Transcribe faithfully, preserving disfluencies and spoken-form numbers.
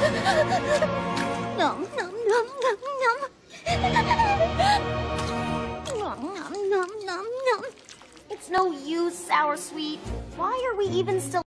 Nom, nom, nom, nom, nom. Nom, nom, nom, nom, nom. It's no use, Sour Sweet. Why are we even still